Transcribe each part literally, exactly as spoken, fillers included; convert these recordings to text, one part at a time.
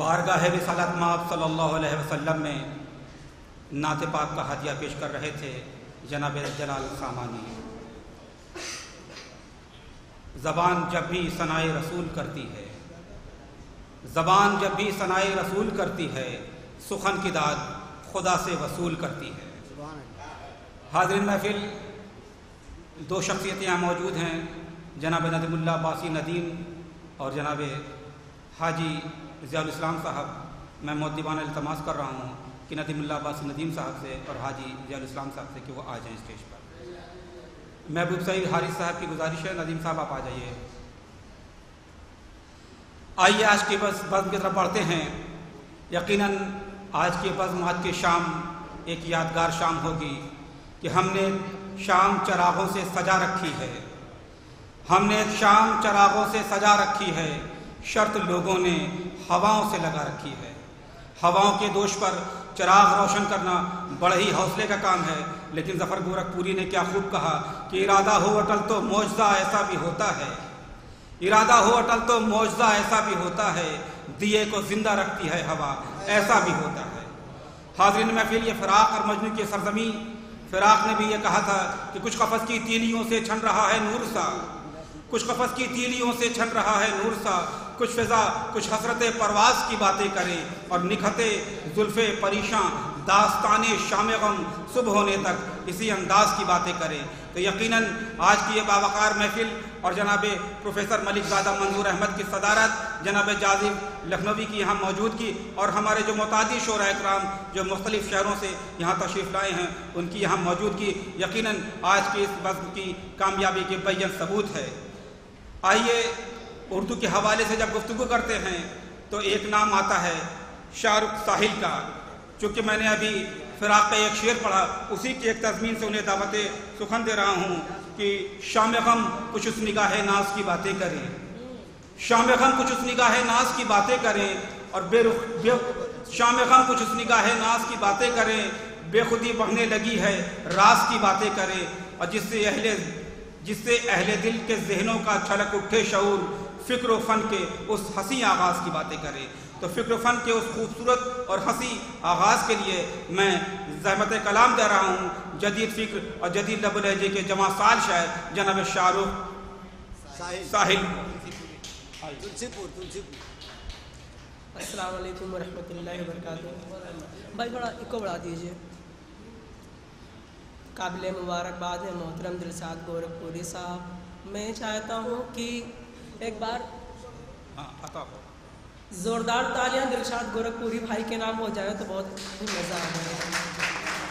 बारगाह रिसालत माब सल्लल्लाहु अलैहि वसल्लम में नात पाक का हदिया पेश कर रहे थे जनाब जलाल सामानी। ज़बान जब भी सनाए रसूल करती है, ज़बान जब भी सनाए रसूल करती है, सुखन की दाद खुदा से वसूल करती है। हाज़रीन महफिल, दो शख्सियतें यहाँ मौजूद हैं, जनाब नदीमुल्लाह अब्बासी नदीम और जनाब हाजी ज़ियाउल इस्लाम साहब। मैं मुअद्दिबाना इल्तमास कर रहा हूँ कि नदीमुल्लाह अब्बासी नदीम साहब से और हाजी ज़ियाउल इस्लाम साहब से कि वो आ जाएँ स्टेज पर। महबूब सईद हारिस साहब की गुजारिश है, नदीम साहब आप आ जाइए। आइए आज की बस बज़्म की तरफ बढ़ते हैं। यकीनन आज की बज़्म, आज की शाम एक यादगार शाम होगी कि हमने शाम चरागों से सजा रखी है, हमने शाम चरागों से सजा रखी है, शर्त लोगों ने हवाओं से लगा रखी है। हवाओं के दोष पर चराग रोशन करना बड़े ही हौसले का काम है, लेकिन ज़फ़र गोरखपुरी ने क्या खूब कहा कि इरादा हो अटल तो मौजज़ा ऐसा भी होता है, इरादा हो अटल तो मौजज़ा ऐसा भी होता है, दिए को जिंदा रखती है हवा ऐसा भी होता है। हाज़रीन महफिल, ये फ़िराक़ और मजनू की सरज़मीं, फ़िराक़ ने भी ये कहा था कि कुछ कफ़स की तीलियों से छन रहा है नूर सा, कुछ कफ़स की तीलियों से छन रहा है नूर सा, कुछ फ़िज़ा कुछ हसरत परवाज़ की बातें करे और निखते जुल्फ़े परेशां दास्ताने शाम गम सुबह होने तक इसी अंदाज की बातें करें। तो यकीनन आज की ये बावकार महफिल और जनाब प्रोफेसर मलिक ज़ादा मंजूर अहमद की सदारत, जनाब जाज़िब लखनवी की यहाँ मौजूदगी और हमारे जो मुतादी शोरा इकराम जो मुख्तलिफ़ शहरों से यहाँ तशरीफ़ लाए हैं, उनकी यहाँ मौजूदगी यकीनन आज की इस बज़्म की कामयाबी के बैन सबूत है। आइए उर्दू के हवाले से जब गुफ्तगू करते हैं तो एक नाम आता है शाहरुख साहिल का। चूँकि मैंने अभी फ़िराक़ का एक शेर पढ़ा, उसी की एक तज़मीन से उन्हें दावत सुखन दे रहा हूँ कि शाम गम कुछ उस निगाह नाज की बातें करें, शाम गम कुछ उस निगाह नाज की बातें करें और बेरुख बे शाम गम कुछ उस निगाह नाज की बातें करें, बेखुदी बढ़ने लगी है राज की बातें करें, और जिससे अहले जिससे अहले दिल के जहनों का छलक उठे शऊर, फ़िक्र फ़न के उस हंसी आगाज़ की बातें करें। तो फ़िक्र फ़न के उस खूबसूरत और हंसी आगाज़ के लिए मैं ज़हमत कलाम दे रहा हूँ जदीद फ़िक्र और जदीद लब लहजे के जवां साल शायर जनाब शाहरुख साहिल। अस्सलाम वालेकुम वरहमतुल्लाहि वबरकातुहू। भाई थोड़ा इको बढ़ा दीजिए। काबिल मुबारकबाद है मोहतरम दिलशाद गोरखपुरी साहब। मैं चाहता हूँ कि एक बार ज़ोरदार तालियां दिलशाद गोरखपुरी भाई के नाम हो जाए तो बहुत ही मज़ा आएगा।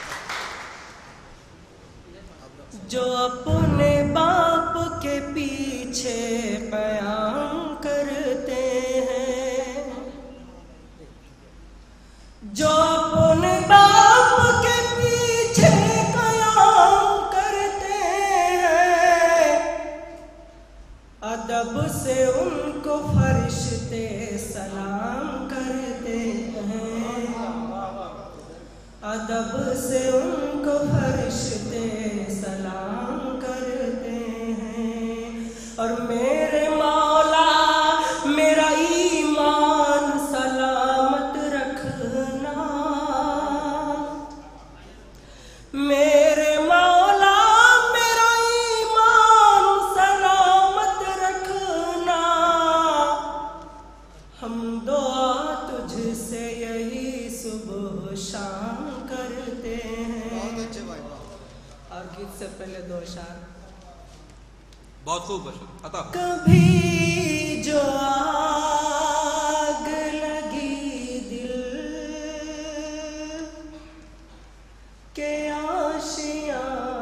जो अपने बाप के पीछे क़याम करते हैं, जो अपने बाप के पीछे क़याम करते हैं, अदब से उनको फरिश्ते सलाम करते हैं, अदब से उनको फरिश्ते सलाम करते हैं। और मेरे मौला मेरा ईमान सलामत रखना, मेरे मौला मेरा ईमान सलामत रखना। हम दुआ तुझसे यही सुबह शाम करते हैं। बहुत अच्छे भाई। और गीत से पहले दो शार बहुत खूब अता। कभी जो आग लगी दिल के आशियाने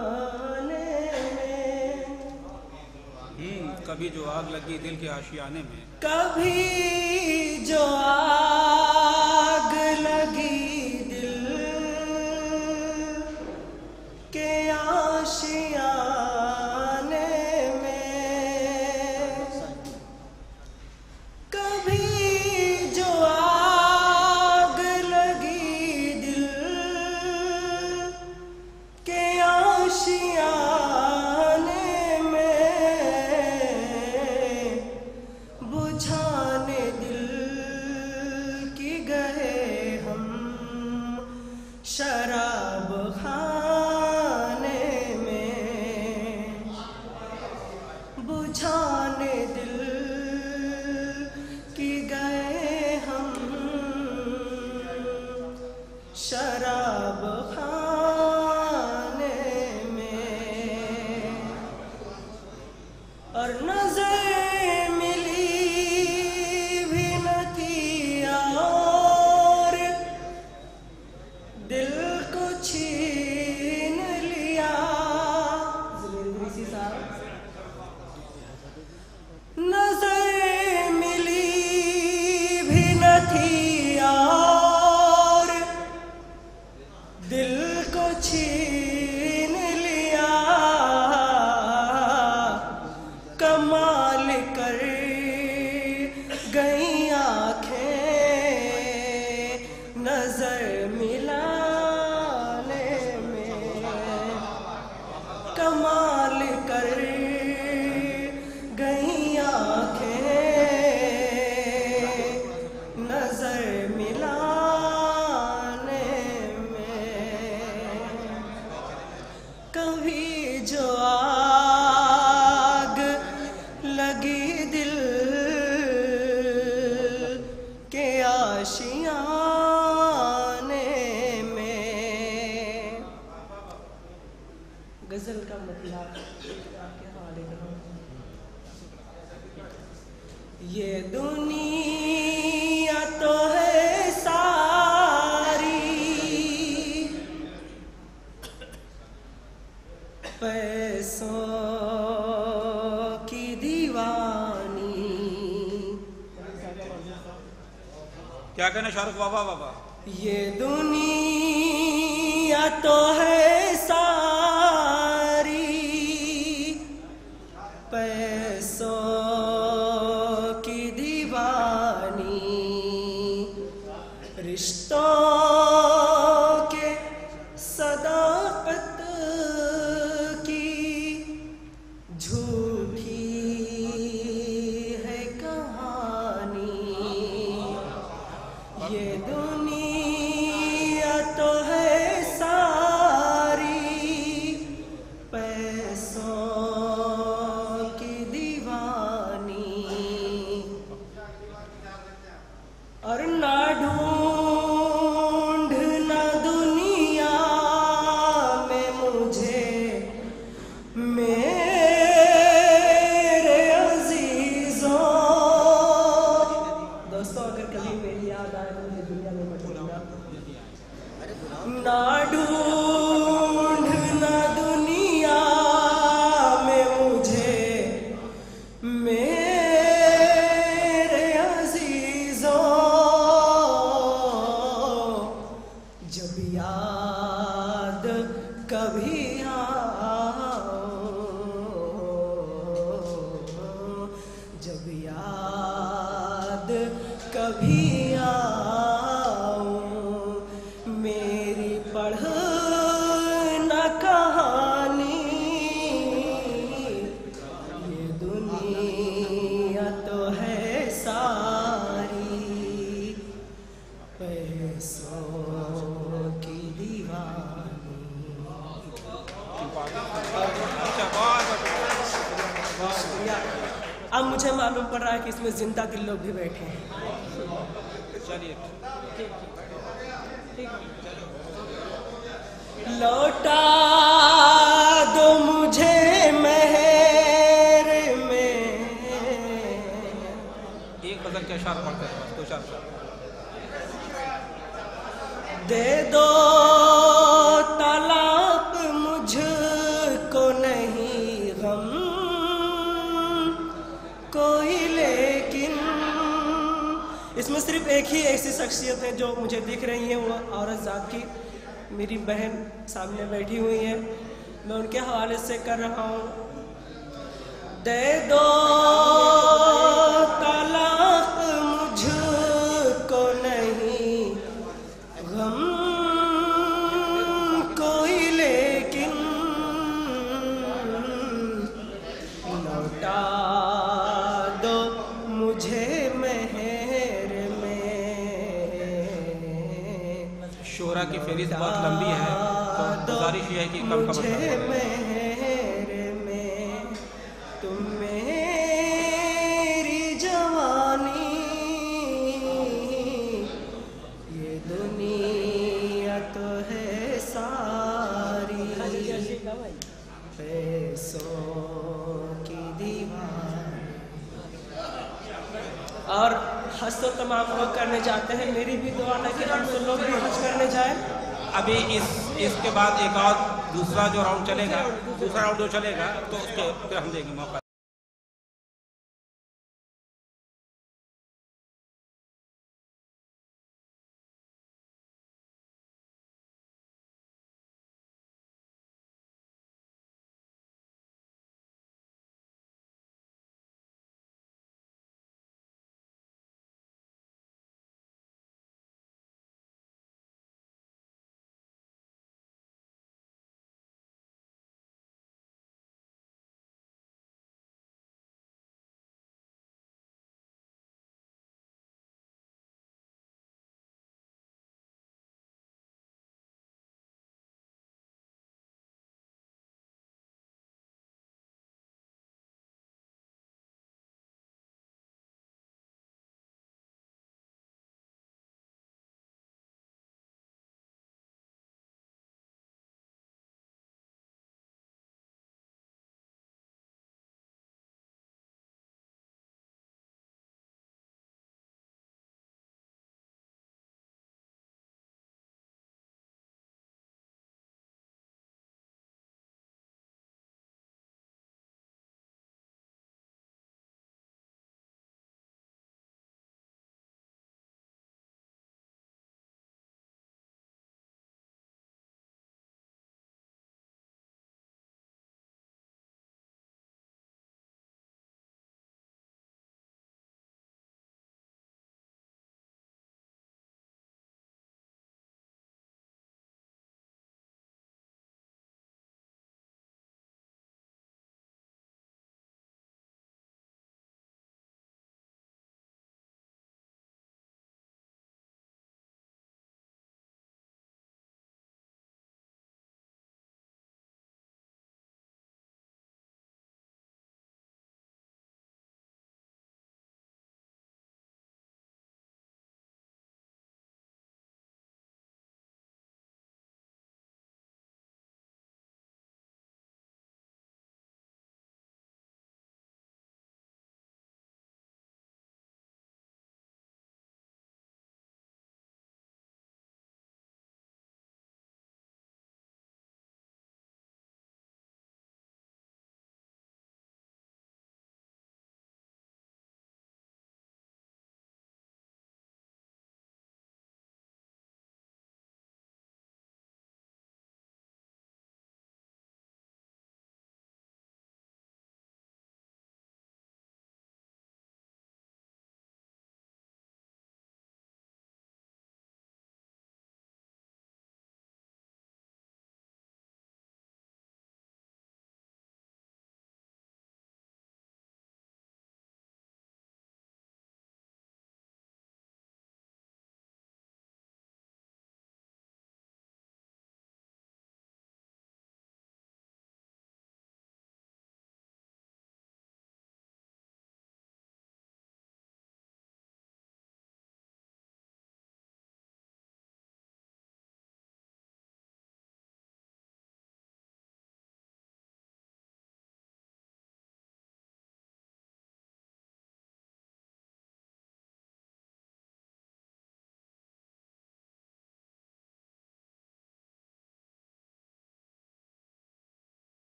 में, कभी जो आग लगी दिल के आशियाने में, कभी जो आग लगी दिल के आशियाने में, कभी जो आग लगी दिल के आशियाने में, बुझाने दिल बुझाने दिल की गए हम शराब खाने में, और नजर मिली भी न थी और दिल को छीन लिया। नजर मिली भी न थी और दिल को छीन लिया। कमाल कर गई आँखें नजर मिलाने में, कमाल कर गई आँखें नजर मिलाने में। कभी जो आग लगी दिल के आशियाने में। गजल का मतलब आपके हवाले करूं। ये दुनिया तो है सारी पैसों की दीवानी। क्या कहना शाहरुख बाबा बाबा? ये दुनिया तो है सारी पैसों की दीवानी। रिश्तों के सदाकत की झूठी है कहानी। ये दुनिया तो है सारी पैसों की दीवानी, और ना ढूंढना दुनिया में मुझे मेरे अजीजों। दोस्तों, अगर कभी मेरी याद आए तो मुझे दुनिया में मत भूलना। ना ढूंढना दुनिया में मुझे मेरे अजीजों। जब याद कभी आओ, जब याद कभी आओ, मेरी पढ़ना कहानी। ये दुनिया तो है सारी पैसों की दीवानी। अब मुझे मालूम पड़ रहा है कि इसमें जिंदा दिल लोग भी बैठे हैं। चलिए लौटा दो मुझे मेहर में। एक गजल के अशार पढ़ते हैं, बस दो चार अशार। दे दो तलाक मुझको नहीं गम कोई, लेकिन इसमें सिर्फ एक ही ऐसी शख्सियत है जो मुझे दिख रही है, वो औरत जात की मेरी बहन सामने बैठी हुई है। मैं उनके हवाले से कर रहा हूँ। दे दो तलाक मुझको नहीं गम कोई, लेकिन लौटा दो मुझे मेहर में। शोरा की फहरिस्त बहुत लंबी है, तो गुजारिश ये है कि कम कम मेहर में तुम में और हज तो तमाम लोग करने जाते हैं, मेरी भी दुआ है कि हम सब लोग भी हज करने जाएं। अभी इस इसके बाद एक और दूसरा जो राउंड चलेगा, दूसरा राउंड जो चलेगा तो उसके फिर हम देंगे मौका।